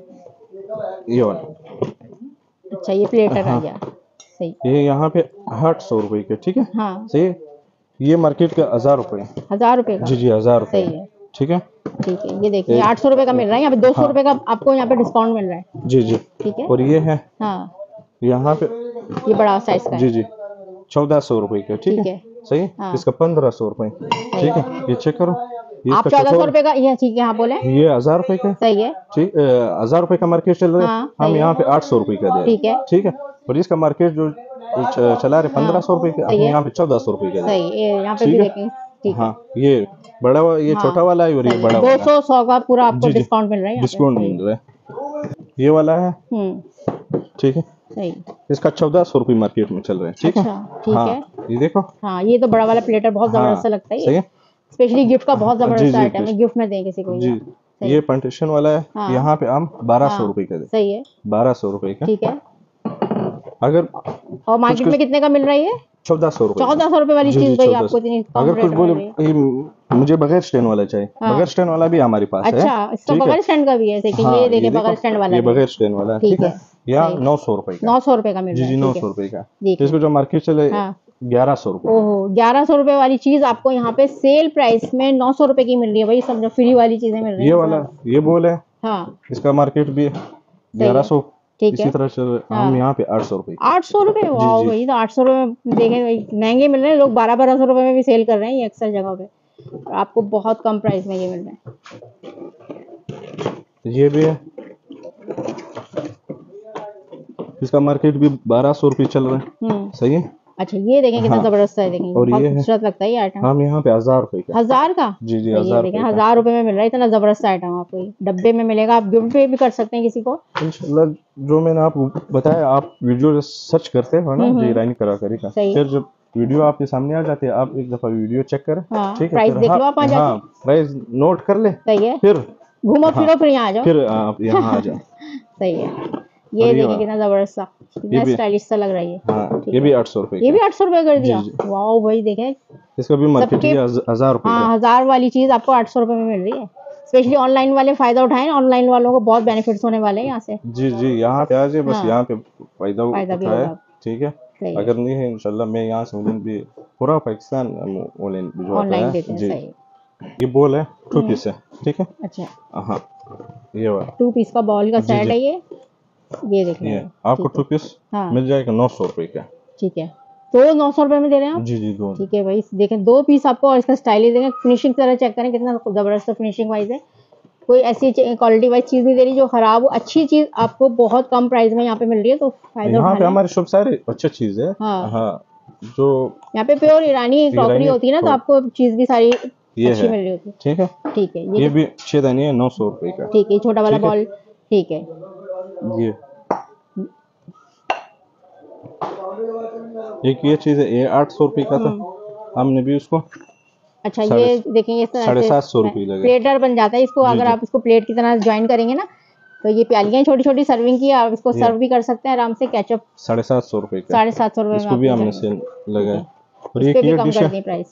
ये वाला। अच्छा ये प्लेटर आ गया। सही। ये यहाँ पे 800 रुपए के, ठीक है। हाँ। सही। ये मार्केट का 1000 रुपए। 1000 रुपए का? जी जी 1000 रुपए। सही है। ठीक है। ठीक है। ये देखिए 800 रुपए का मिल रहा है, यहाँ पे 200 रुपए का आपको यहाँ पे डिस्काउंट मिल रहा है। जी जी। ठीक है। और ये है, हाँ, यहाँ पे ये बड़ा साइज का है। जी जी 1400 रुपए का। ठीक है। सही। हाँ। इसका 1500 रुपए। ठीक है। ये चेक करो, आप 1400 रुपए का, ये ठीक है, हाँ बोले। ये 1000 रुपए का। सही है। ठीक, 1000 रुपए का मार्केट चल रहा है। हाँ, हम यहाँ पे 800 रुपए का दे। ठीक है। ठीक है। और इसका मार्केट जो चला रहे 1500 रुपए का, हम यहाँ पे 1400 रुपए का। सही। यहाँ पे भी देखें। हाँ, ये बड़ा, ये छोटा वाला है और ये बड़ा वाला। 200 100 का पूरा आपको डिस्काउंट मिल रहा है। डिस्काउंट मिल रहा है। ये वाला है, ठीक है। सही। इसका 1400 रुपए मार्केट में चल रहा है। ठीक है। ठीक है। ये देखो, हाँ, ये तो बड़ा वाला प्लेटर बहुत जबरदस्त लगता है। सही है। स्पेशली गिफ्ट का बहुत जबरदस्त आइटम है, गिफ्ट में दें किसी को। जी। ये पार्टीशन वाला है। हाँ। यहाँ पे हम 1200 रुपए का दे। सही है। 1200 रुपए का। ठीक है। अगर और मार्केट में कितने का मिल रहा है ये? 1400 रुपए। 1400 रुपए वाली चीज भाई आपको इतनी कम रेट में। अगर कुछ बोले मुझे बगैर स्टैंड वाला चाहिए, बगैर स्टैंड वाला भी हमारे पास है। अच्छा, इसका बगैर स्टैंड का भी है। देखिए ये देखिए बगैर स्टैंड वाला, ये बगैर स्टैंड वाला। ठीक है। या 900 रुपए का। 900 रुपए का मिल रहा है। जी जी 900 रुपए का। इसको जो मार्केट चले 1100 रुपए। ओहो, 1100 रुपए वाली चीज आपको यहाँ पे सेल प्राइस में 900 रुपए की मिल रही है भाई। समझो फ्री वाली चीजें मिल रही है। ये वाला, ये बोल है। हाँ। इसका मार्केट भी 1100। ठीक है। इसी तरह से हम यहाँ पे 800 रुपए। 800 रुपए? वाह भाई, तो 800 रुपए में देखें भाई, महंगे मिल रहे हैं। लोग 1200 रुपए में भी सेल कर रहे हैं ये अक्सर जगह पे, और आपको बहुत कम प्राइस में ये मिल रहे हैं। ये भी है, इसका मार्केट भी 1200 रुपए चल रहा है। सही है। अच्छा ये देखें कितना जबरदस्त है। देखें और ये खूबसूरत लगता है ये आइटम। हम यहाँ पे 1000 रुपए का। 1000 का? जी जी 1000 रुपए। 1000 रुपए में मिल रहा है इतना जबरदस्त आइटम। आपको डब्बे में मिलेगा, आप गिफ्ट पे भी कर सकते हैं किसी को इंशाल्लाह। जो मैंने आपको बताया, आप वीडियो सर्च करते हो ना जी ईरानी कराकरी का, फिर जब वीडियो आपके सामने आ जाती है, आप एक दफा वीडियो चेक करें। ठीक है। प्राइस देख लो आप, प्राइस नोट कर ले। सही है। फिर घूमो फिरो, फिर यहाँ आ जाओ, फिर आप यहाँ आ जाओ। सही है। ये देखिए कितना जबरदस्त सा, कितना स्टाइलिश सा लग रहा है ये। हाँ, ये भी 800 रुपए। ये भी 800 रुपए कर दिया। वाओ भाई, देखें इसका भी मार्केट 1000 रुपए। हाँ, 1000 वाली चीज आपको 800 रुपए में मिल रही है। स्पेशली ऑनलाइन वाले फायदा उठाएं, ऑनलाइन वालों को बहुत बेनिफिट्स होने वाले हैं यहाँ से। जी जी यहाँ पे आ जाए बस। यहाँ पे फायदा उठाए। ठीक है। अगर नहीं है इंशाल्लाह मैं यहाँ से भी पूरा पाकिस्तान ऑनलाइन भिजवाता है। जी। ये बॉल है, 2 पीस है। ठीक है। अच्छा। हाँ, ये वाला 2 पीस का बॉल का सेट है ये देखिए आपको 2 पीस मिल जाएगा 900 रुपए का। ठीक है। तो 900 रुपए में दे रहे हैं आप? जी जी 2। ठीक है भाई, देखें 2 पीस आपको, और इसका स्टाइलिश देखें, फिनिशिंग तरह चेक करें कितना जबरदस्त फिनिशिंग वाइज है। कोई ऐसी क्वालिटी वाइज चीज नहीं दे रही जो खराब हो, अच्छी चीज आपको बहुत कम प्राइस में यहाँ पे मिल रही है। तो फायदा यहाँ पे हमारी शॉप सारी अच्छी चीज है। हाँ, जो यहाँ पे प्योर ईरानी क्रॉकरी होती है ना, तो आपको चीज भी सारी अच्छी मिल रही होती है। ठीक है। ठीक है। ये भी छेदानी है 900 रुपए का। ठीक है। छोटा वाला बॉल। ठीक है। ये एक ये चीज है, ये 800 रुपए का था, हमने भी उसको। अच्छा ये देखेंगे 750 रुपए लगे। प्लेटर बन जाता है इसको। अगर आप इसको प्लेट की तरह ज्वाइन करेंगे ना, तो ये प्यालियां छोटी छोटी सर्विंग की, आप इसको सर्व भी कर सकते हैं आराम से। केचप 750 रुपए का। 750 रुपए में इसको भी हमने सेल लगाया। और ये कम कर दी प्राइस,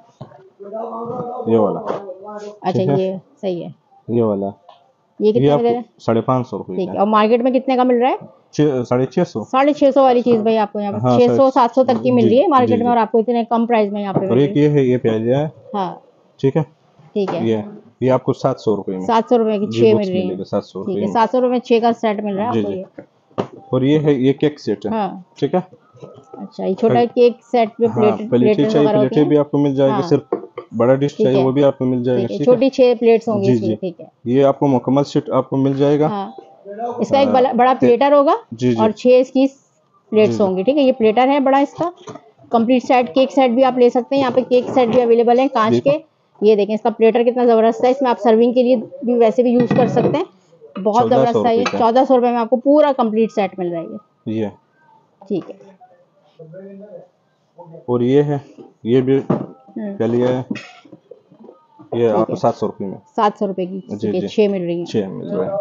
ये वाला। अच्छा ये सही है। ये वाला ये कितने में दे रहे हैं? 550 रुपए। ठीक है। और मार्केट में कितने का मिल रहा है? 650। 650 वाली चीज भाई आपको यहाँ पे 600-700 तक की मिल रही है मार्केट में, और आपको इतने कम प्राइस में यहाँ पे। और ये है, ये प्यालियां है। हाँ। ठीक है। ठीक है। ये आपको 700 रुपए में, 700 रुपए की 6 मिल रही है। 700 रुपए। 700 रुपए में 6 का सेट मिल रहा है आपको ये। और ये है, ये केक सेट है। हाँ। ठीक है। अच्छा ये छोटा केक सेट में प्लेटें भी आपको मिल जाएगी। सिर्फ बड़ा डिश चाहिए वो भी आपको मिल जाएगा। छोटी 6 प्लेट्स होंगी इसकी। ठीक है। ये आपको मुकम्मल सेट आपको मिल जाएगा। हाँ। इसका एक बड़ा प्लेटर होगा और 6 इसकी प्लेट्स होंगी। ठीक है। ये प्लेटर है बड़ा इसका। कंप्लीट सेट, केक सेट भी आप ले सकते हैं। यहाँ पे केक सेट भी अवेलेबल है कांच के। ये देखें इसका प्लेटर कितना जबरदस्त है। इसमें आप सर्विंग के लिए भी वैसे भी यूज कर सकते हैं। बहुत जबरदस्त है ये। 1400 रुपए में आपको पूरा कंप्लीट सेट मिल रहा है ये। ठीक है। और ये है, ये भी चलिए ये आपको 700 रुपये में, 700 रुपए की जी जी 6 मिल रही है, 6 मिल रहा है।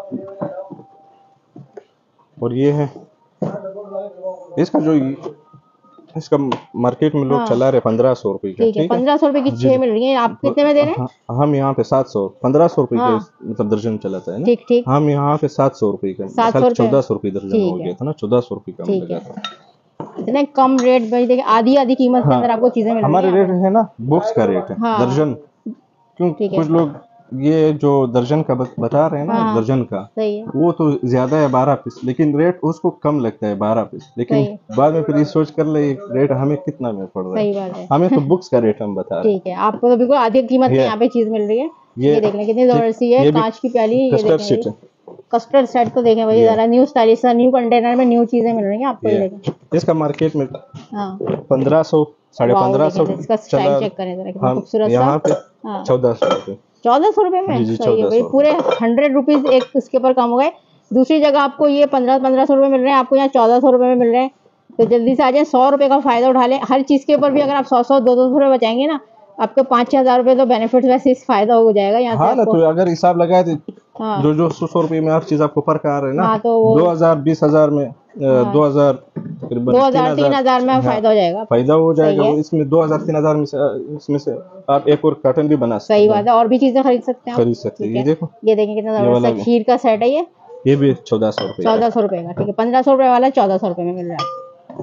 और ये है इसका जो इसका मार्केट में लोग चला रहे 1500 रुपये का, ठीक है 1500 रुपए की 6 मिल रही है। आप कितने में दे रहे हैं? हम यहाँ पे 700 1500 रुपए का मतलब दर्जन चलाता है ना, ठीक ठीक। हम यहाँ पे 700 रुपये का, 1400 रुपये दर्जन हो गया था ना, 1400 रुपये का मिलेगा। इतने कम रेट में देखिए, आधी आधी कीमत के अंदर आपको चीजें मिल रही हैं। हमारे रेट है ना बॉक्स का रेट है, दर्जन क्यों कुछ लोग ये जो दर्जन का बता रहे हैं ना, दर्जन का सही है, वो तो ज्यादा है 12 पीस, लेकिन रेट उसको कम लगता है 12 पीस, लेकिन बाद में फिर ये सोच कर ले रेट हमें कितना में पड़ रहा है। सही बात है, हमें तो बुक्स का रेट हम बता रहे हैं। ठीक है, आपको तो बिल्कुल आधी कीमत में यहाँ पे चीज मिल रही है। ये देख लें कितनी जबरदस्ती है, कांच की प्याली, ये देखें कस्टर्ड सेट तो देखें भाई, जरा न्यू स्टाइलिश न्यू कंटेनर में न्यू चीजें मिल रही हैं आपको। ये देखें इसका मार्केट में 1500 1550 इसका स्टाइल चेक करें जरा, कितना खूबसूरत सा। यहाँ पे 1400 रुपए, 1400 रुपए में सही है भाई, पूरे 100 रुपीज एक इसके ऊपर कम हो गए। दूसरी जगह आपको ये 1500 रुपए मिल रहे हैं, आपको यहाँ 1400 रुपए में मिल रहे हैं। तो जल्दी से आ जाए, 100 रुपए का फायदा उठा लें। हर चीज के ऊपर भी अगर आप 100 200 रुपए बचाएंगे ना, आपको 5-6 रुपए तो बेनिफिट वैसे इस फायदा हो जाएगा यहाँ से। हाँ, तो अगर हिसाब लगाए तो जो 100 रुपए में हर चीज आपको पर आ रहे हैं ना, तो 2000 20,000 में 2000 3,000 में फायदा हो जाएगा, इसमें 2000 3,000 में से इसमें से आप एक और कार्टन भी बना सकते हैं। सही बात है, और भी चीजें खरीद सकते हैं। ये देखो, ये देखें कितना जबरदस्त खीर का सेट है। ये भी 1400 रुपए, 1400 रुपए का, ठीक है। 1500 रुपए वाला 1400 रुपए में मिल रहा है।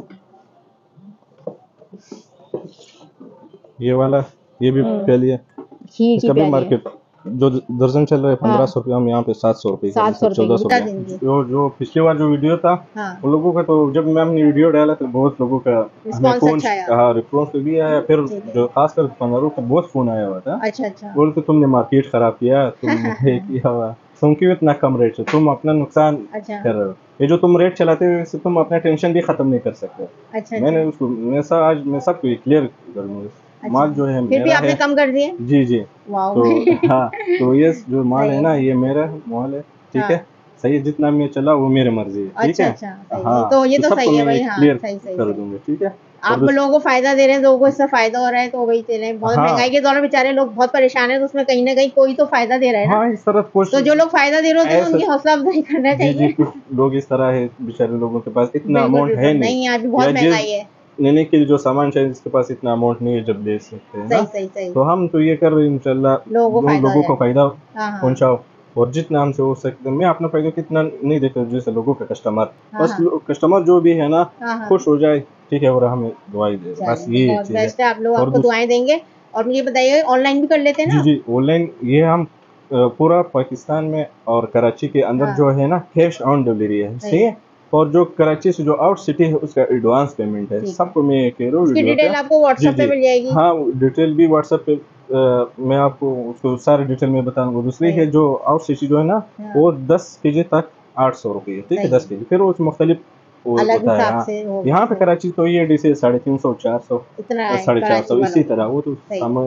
ये वाला ये भी प्याली है, इसका भी मार्केट जो दर्जन चल रहा है 1500 रुपये, हम यहाँ पे 700 रुपये 1400 रुपये। जो पिछली बार जो वीडियो था उन लोगों का, तो जब मैम ने वीडियो डाला तो बहुत लोगों का रिस्पॉन्स तो भी आया, फिर जो खासकर दुकानदारों का बहुत फोन आया हुआ था। अच्छा, बोलते तुमने मार्केट खराब किया, तुमने किया हुआ, तुम क्यों इतना कम रेट से, तुम अपना नुकसान कर रहे हो, ये जो तुम रेट चलाते हो इससे तुम अपना टेंशन भी खत्म नहीं कर सकते। मैंने उसको आज मैं सबको क्लियर करूँगा, माल जो है फिर भी आपने कम कर दिए। जी जी, तो हाँ, तो ये जो माल है ना, ये मेरा माल है, ठीक है, सही है, जितना मैं चला वो मेरी मर्जी है, ठीक है। हाँ, तो ये तो सही है भाई, क्लियर कर दूंगा, ठीक है। आप लोगों को फायदा दे रहे हैं, लोगों को इससे फायदा हो रहा है, तो वही दे रहे हैं। बहुत महंगाई के दौर में बेचारे लोग बहुत परेशान है, तो उसमें कहीं ना कहीं कोई तो फायदा दे रहा है ना। हाँ, इस तरह तो जो लोग फायदा दे रहे हैं उनकी हौसला अफजाई करना चाहिए। कुछ लोग इस तरह है, बेचारे लोगों के पास इतना अमाउंट है नहीं, आज बहुत महंगाई है, लेने के लिए जो सामान चाहिए जिसके पास इतना अमाउंट नहीं है, जब ले सकते हैं। सही। तो हम तो ये कर रहे हैं, इंशाल्लाह लोगों को फायदा पहुंचाओ, और जितना हमसे हो सकता है। मैं अपना फायदा कितना नहीं देखता, जैसे लोगों का कस्टमर, बस कस्टमर जो भी है ना खुश हो जाए, ठीक है, और हमें दुआई दे, बस ये चीज़ है। आप लोग आपको दुआएं देंगे। और मुझे बताइए, ऑनलाइन भी कर लेते हैं ना? जी, ऑनलाइन ये हम पूरा पाकिस्तान में और कराची के अंदर जो है ना, कैश ऑन डिलीवरी है, सही है। और जो कराची से जो आउट सिटी है उसका एडवांस पेमेंट है, सबको मैं कह रहा हूँ। डिटेल आपको व्हाट्सएप पे मिल जाएगी। हाँ, डिटेल भी व्हाट्सएप पे मैं आपको उसको सारे डिटेल में बताऊंगा। दूसरी है जो आउट सिटी जो है ना, वो 10 kg तक 800 रुपये, ठीक है, 10 kg, फिर वो मुख्तलिफ होता है। यहाँ पे कराची तो ये डिश 350 400 450 इसी तरह, वो तो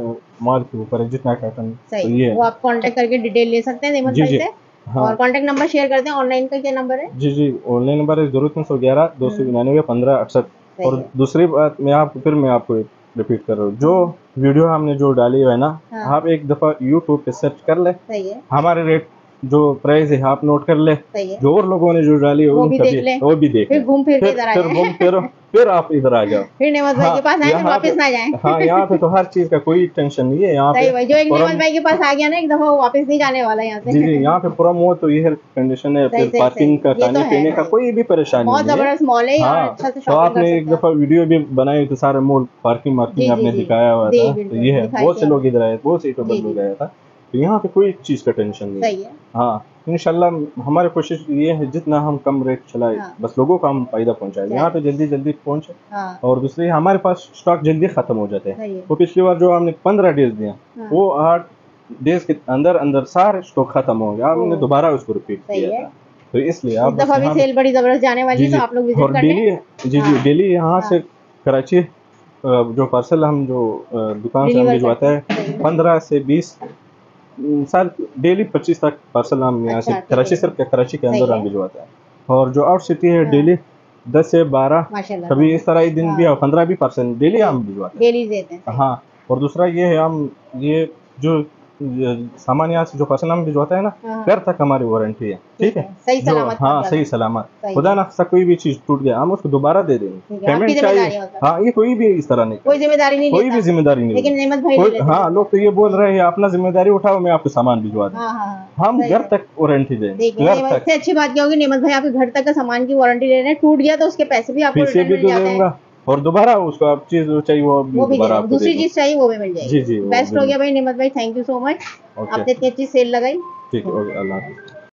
माल के ऊपर है, जितना कार्टन। तो ये वो आप कांटेक्ट करके डिटेल ले सकते हैं भाई से। हाँ। और कांटेक्ट नंबर शेयर करते हैं। ऑनलाइन का क्या नंबर है? जी, ऑनलाइन नंबर है 0311 299 1568। और दूसरी बात मैं आपको रिपीट कर रहा हूँ, जो वीडियो हमने जो डाली है ना, आप एक दफा यूट्यूब पे सर्च कर ले, हमारे रेट जो प्राइस है आप नोट कर ले, जो और लोगों ने जो डाली है वो भी देख, फिर घूम फिर आप इधर आ जाओ, फिर नेमत भाई के पास आए, फिर वापस ना जाएं। हाँ, यहाँ पे तो हर चीज का कोई टेंशन नहीं है। यहाँ पे जो एक नेमत भाई के पास आ गया ना, एक दफा वो वापस नहीं जाने वाला यहाँ से। जी, यहाँ पे पूरा मॉल तो ये कंडीशन है, फिर पार्किंग का, खाने पीने का कोई भी परेशानी नहीं है। बहुत जबरदस्त मॉल है। हाँ, तो आपने एक दफा वीडियो भी बनाई तो सारे मॉल पार्किंग आपने दिखाया हुआ था, तो ये है, बहुत से लोग इधर आए, बहुत से लोग आया था, तो यहाँ पे कोई चीज का टेंशन नहीं है। हाँ, इंशाल्लाह हमारी कोशिश ये है जितना हम कम रेट चलाए, बस लोगों को हम फायदा पहुंचाए, यहाँ पे जल्दी पहुंचे। और दूसरी हमारे पास स्टॉक जल्दी खत्म हो जाते हैं। वो पिछली बार जो हमने 15 डेज दिया, वो 8 डेज के अंदर सारे स्टॉक खत्म हो गया, हमने दोबारा उसको रिपीट किया था। तो इसलिए आप दफा भी सेल बड़ी जबरदस्त जाने वाली है, तो आप लोग विजिट कर लें। डेली यहाँ से कराची जो पार्सल हम जो दुकान से हम भिजवाते हैं 15 से 20 साल डेली 25 तक पार्सल हम यहाँ से कराची, सिर्फ कराची के अंदर हम भिजवाते हैं। और जो आउट सिटी है डेली 10 से 12 माशाल्लाह, कभी इस तरह एक दिन भी 15-20% डेली हम भिजवाते हैं। डेली देते हैं। हाँ, और दूसरा ये है हम ये जो सामान यहाँ से जो पर्सन हम भिजवाता है ना, हाँ। घर तक हमारी वारंटी है, ठीक है, सही सलामत। हाँ सही सलामत, खुदा ना खास्ता कोई भी चीज टूट गया हम उसको दोबारा दे देंगे, पेमेंट चाहिए। हाँ, ये कोई भी इस तरह नहीं, कोई जिम्मेदारी नहीं, कोई भी जिम्मेदारी नहीं, लेकिन नेमत भाई हाँ लोग तो ये बोल रहे हैं अपना जिम्मेदारी उठाओ, मैं आपको सामान भिजवा दूं। हम घर तक वारंटी देंगे, घर तक। सबसे अच्छी बात क्या होगी, नेमत भाई आपके घर तक का सामान की वारंटी दे रहे हैं, टूट गया तो उसके पैसे भी आपको पैसे भी दे दूंगा और दोबारा उसको आप चीज चाहिए वो भी दोबारा, दूसरी चीज चाहिए वो भी मिल जाएगी। जी जी, बेस्ट हो गया भाई नेमत भाई, थैंक यू सो मच, आपने इतनी अच्छी सेल लगाई। ठीक है, अल्लाह।